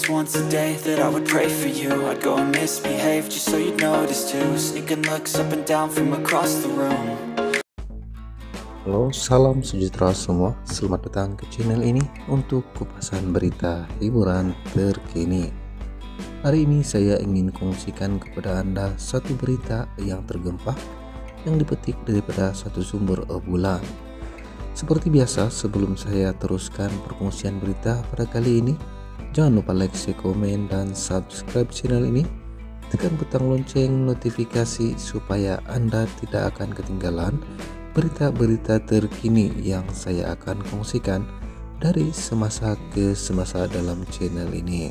was once a day that I would pray for you. I'd go and misbehave just so you'd notice too. Sneaking looks up and down from across the room. Halo, salam sejahtera semua. Selamat datang ke channel ini untuk kupasan berita hiburan terkini. Hari ini saya ingin kongsikan kepada Anda satu berita yang tergempah yang dipetik daripada satu sumber bulan. Seperti biasa, sebelum saya teruskan perkongsian berita pada kali ini, jangan lupa like, share, komen, dan subscribe channel ini. Tekan butang lonceng notifikasi supaya Anda tidak akan ketinggalan berita-berita terkini yang saya akan kongsikan dari semasa ke semasa dalam channel ini.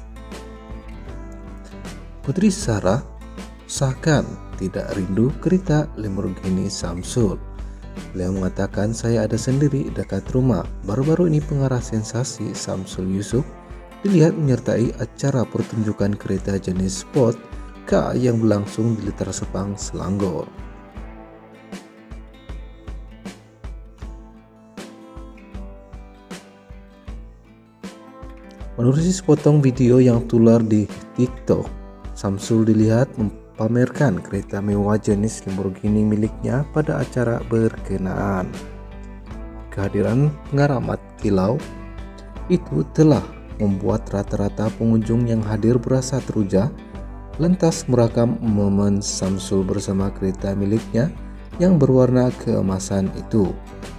Putri Sarah seakan tidak rindu kereta Lamborghini Samsul. Beliau mengatakan, saya ada sendiri dekat rumah. Baru-baru ini pengarah sensasi Samsul Yusuf dilihat menyertai acara pertunjukan kereta jenis sport K yang berlangsung di Litar Sepang, Selangor. Menurut sepotong video yang tular di TikTok, Samsul dilihat mempamerkan kereta mewah jenis Lamborghini miliknya pada acara berkenaan. Kehadiran pengaramat kilau itu telah membuat rata-rata pengunjung yang hadir berasa teruja, lantas merakam momen Samsul bersama kereta miliknya yang berwarna keemasan itu.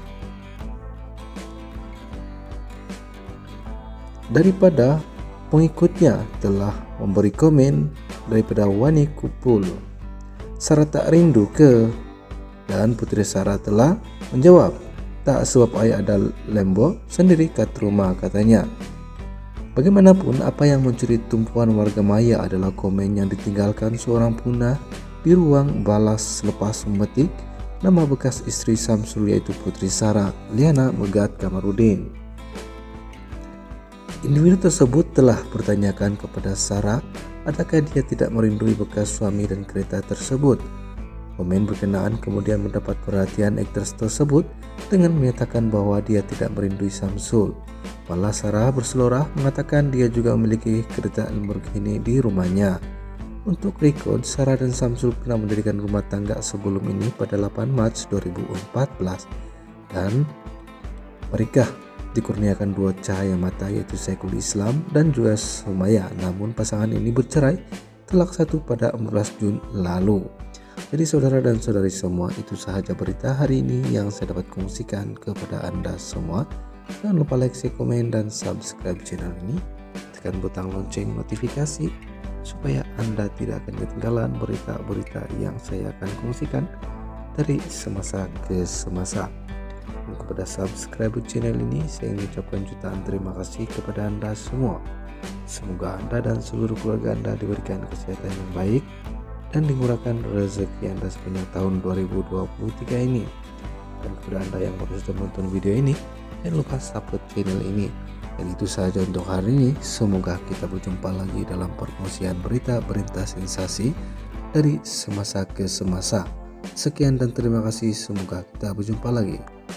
Daripada pengikutnya telah memberi komen daripada Wani Kupul, Sarah tak rindu ke? Dan Putri Sarah telah menjawab, tak, sebab ayah ada Lambo sendiri kat rumah, katanya. Bagaimanapun, apa yang mencuri tumpuan warga maya adalah komen yang ditinggalkan seorang punah di ruang balas selepas memetik nama bekas istri Samsul, yaitu Putri Sarah, Liana Megat Kamarudin. Individu tersebut telah bertanyakan kepada Sarah, adakah dia tidak merindui bekas suami dan kereta tersebut. Komen berkenaan kemudian mendapat perhatian aktris tersebut dengan menyatakan bahwa dia tidak merindui Samsul. Malah Sarah berselorah mengatakan dia juga memiliki kereta Lamborghini di rumahnya. Untuk rekod, Sarah dan Samsul pernah mendirikan rumah tangga sebelum ini pada 8 Maret 2014 dan mereka dikurniakan dua cahaya mata, yaitu Syekhul Islam dan juga Sumayyah. Namun pasangan ini bercerai telak satu pada 14 Jun lalu. Jadi saudara dan saudari semua, itu sahaja berita hari ini yang saya dapat kongsikan kepada Anda semua. Jangan lupa like, share, komen, dan subscribe channel ini. Tekan butang lonceng notifikasi supaya Anda tidak akan ketinggalan berita-berita yang saya akan kongsikan dari semasa ke semasa. Dan kepada subscriber channel ini, saya ingin mengucapkan jutaan terima kasih kepada Anda semua. Semoga Anda dan seluruh keluarga Anda diberikan kesehatan yang baik dan dimurahkan rezeki Anda sepanjang tahun 2023 ini. Dan kepada Anda yang baru saja menonton video ini, jangan lupa support channel ini. Dan itu saja untuk hari ini. Semoga kita berjumpa lagi dalam perkongsian berita-berita sensasi dari semasa ke semasa. Sekian dan terima kasih. Semoga kita berjumpa lagi.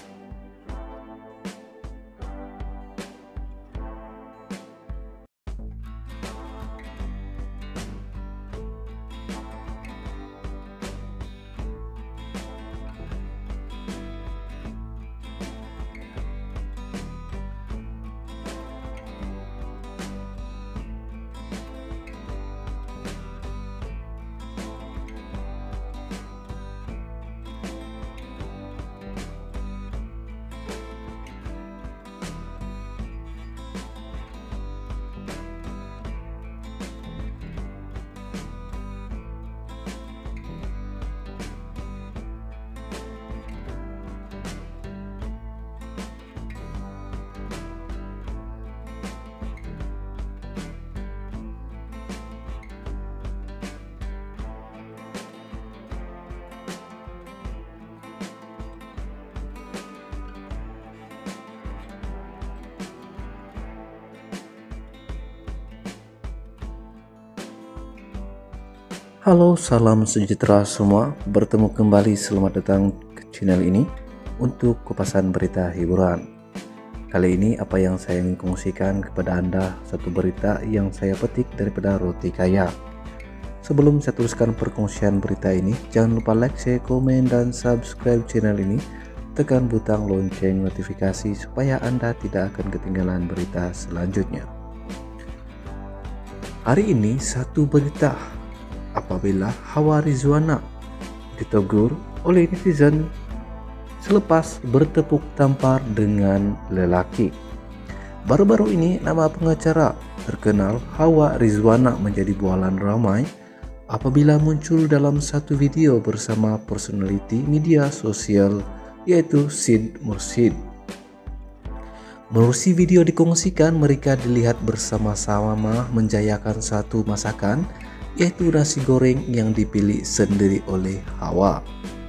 Halo, salam sejahtera semua. Bertemu kembali, selamat datang ke channel ini untuk kupasan berita hiburan. Kali ini apa yang saya ingin kongsikan kepada Anda satu berita yang saya petik daripada Roti Kaya. Sebelum saya teruskan perkongsian berita ini, jangan lupa like, share, komen, dan subscribe channel ini. Tekan butang lonceng notifikasi supaya Anda tidak akan ketinggalan berita selanjutnya. Hari ini satu berita apabila Hawa Rizwana ditegur oleh netizen selepas bertepuk tampar dengan lelaki. Baru-baru ini nama pengacara terkenal Hawa Rizwana menjadi bualan ramai apabila muncul dalam satu video bersama personality media sosial yaitu Syed Mursyid. Melalui video dikongsikan, mereka dilihat bersama-sama menjayakan satu masakan yaitu nasi goreng yang dipilih sendiri oleh Hawa.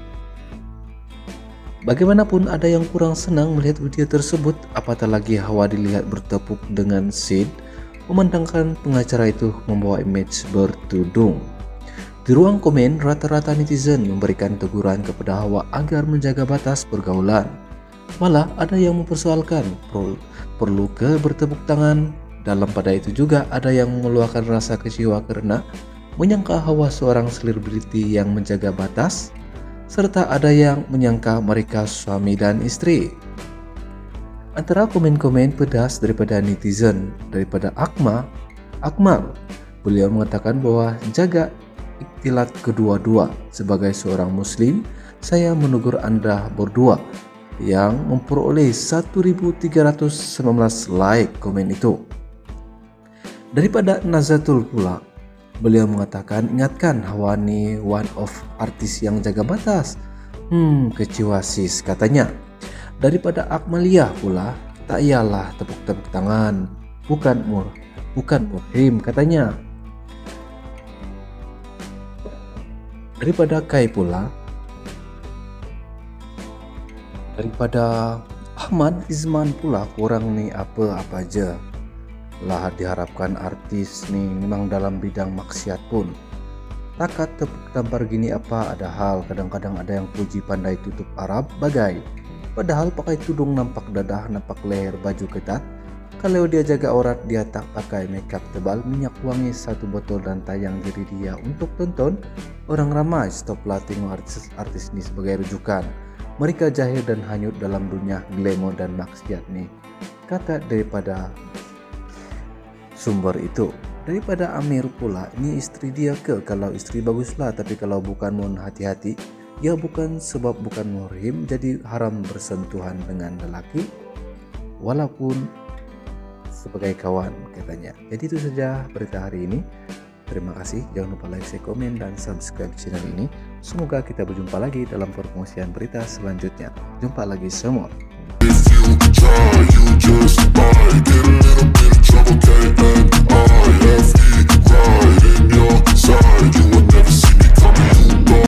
Bagaimanapun ada yang kurang senang melihat video tersebut, apatah lagi Hawa dilihat bertepuk dengan Syed, memandangkan pengacara itu membawa image bertudung. Di ruang komen, rata-rata netizen memberikan teguran kepada Hawa agar menjaga batas pergaulan. Malah ada yang mempersoalkan perlu ke bertepuk tangan. Dalam pada itu juga ada yang mengeluarkan rasa kecewa karena menyangka Hawa seorang selebriti yang menjaga batas, serta ada yang menyangka mereka suami dan istri. Antara komen-komen pedas daripada netizen, daripada Akmal, beliau mengatakan bahwa jaga ikhtilat kedua-dua. Sebagai seorang muslim, saya menegur Anda berdua, yang memperoleh 1319 like komen itu. Daripada Nazatul pula, beliau mengatakan, ingatkan Hawa ni one of artis yang jaga batas. Kecewa sis, katanya. Daripada Akmaliyah pula, tak iyalah tepuk-tepuk tangan, bukan muhrim, katanya. Daripada Kai pula, daripada Ahmad Izman pula, kurang nih apa aja lah diharapkan artis nih memang dalam bidang maksiat pun. Takat tepuk tampar gini apa ada hal, kadang-kadang ada yang puji pandai tutup Arab bagai. Padahal pakai tudung nampak dadah, nampak leher, baju ketat. Kalau dia jaga aurat, dia tak pakai makeup tebal, minyak wangi satu botol dan tayang diri dia untuk tonton. Orang ramai stoplah tengok artis ini sebagai rujukan. Mereka jahil dan hanyut dalam dunia glamour dan maksiat nih, kata daripada sumber itu. Daripada Amir pula, ini istri dia ke? Kalau istri baguslah, tapi kalau bukan mohon hati-hati. Ya bukan sebab bukan muhrim jadi haram bersentuhan dengan lelaki walaupun sebagai kawan, katanya. Jadi itu saja berita hari ini. Terima kasih, jangan lupa like, share, komen, dan subscribe channel ini. Semoga kita berjumpa lagi dalam perkongsian berita selanjutnya. Jumpa lagi semua.